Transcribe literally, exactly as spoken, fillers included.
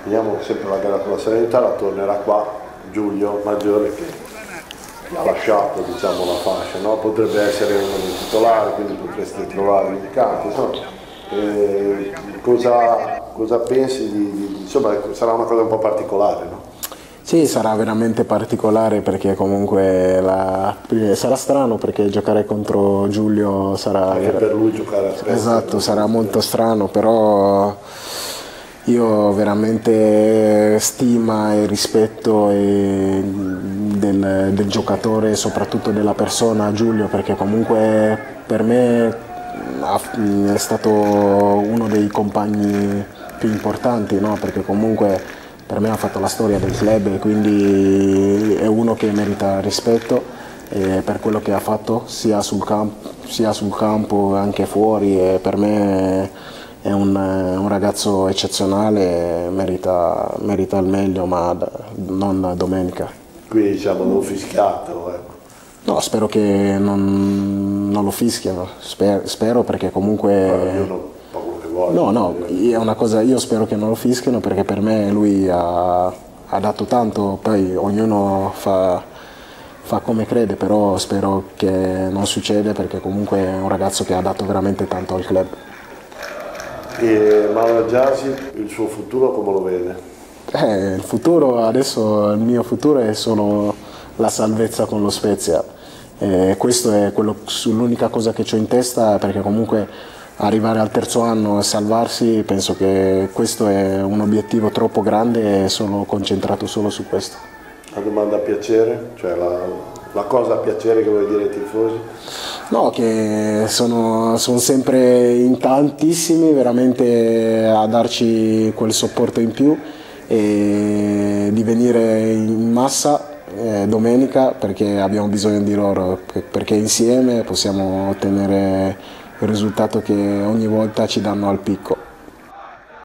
Vediamo sempre la gara con la Salernitana, tornerà qua Giulio Maggiore che ha lasciato, diciamo, la fascia, no? Potrebbe essere uno dei titolari, quindi potreste trovarlo in campo. Insomma, eh, cosa, cosa pensi di, di, insomma, sarà una cosa un po' particolare, no? Sì, sarà veramente particolare perché comunque la, sarà strano perché giocare contro Giulio sarà... Anche per lui giocare a Spezia. Esatto, sarà molto strano, però io ho veramente stima e rispetto e del, del giocatore e soprattutto della persona Giulio, perché comunque per me è stato uno dei compagni più importanti, no? Perché comunque per me ha fatto la storia del club e quindi è uno che merita rispetto eh, per quello che ha fatto sia sul campo, sia sul campo anche fuori, e per me è un, un ragazzo eccezionale, merita, merita il meglio, ma non domenica. Quindi diciamo non fischiato, ecco. No, spero che non, non lo fischiano, spero, spero perché comunque... Guarda, io non... No, no, è una cosa, io spero che non lo fischiano perché per me lui ha, ha dato tanto, poi ognuno fa, fa come crede, però spero che non succeda perché comunque è un ragazzo che ha dato veramente tanto al club. E Mauro Giasi, il suo futuro come lo vede? Eh, il futuro, adesso il mio futuro è solo la salvezza con lo Spezia. Eh, questo è l'unica cosa che ho in testa, perché comunque arrivare al terzo anno e salvarsi, penso che questo è un obiettivo troppo grande e sono concentrato solo su questo. La domanda a piacere, cioè la, la cosa a piacere che vuoi dire ai tifosi? No, che sono, sono sempre in tantissimi veramente a darci quel supporto in più e di venire in massa eh, domenica, perché abbiamo bisogno di loro, perché insieme possiamo ottenere il risultato che ogni volta ci danno al picco.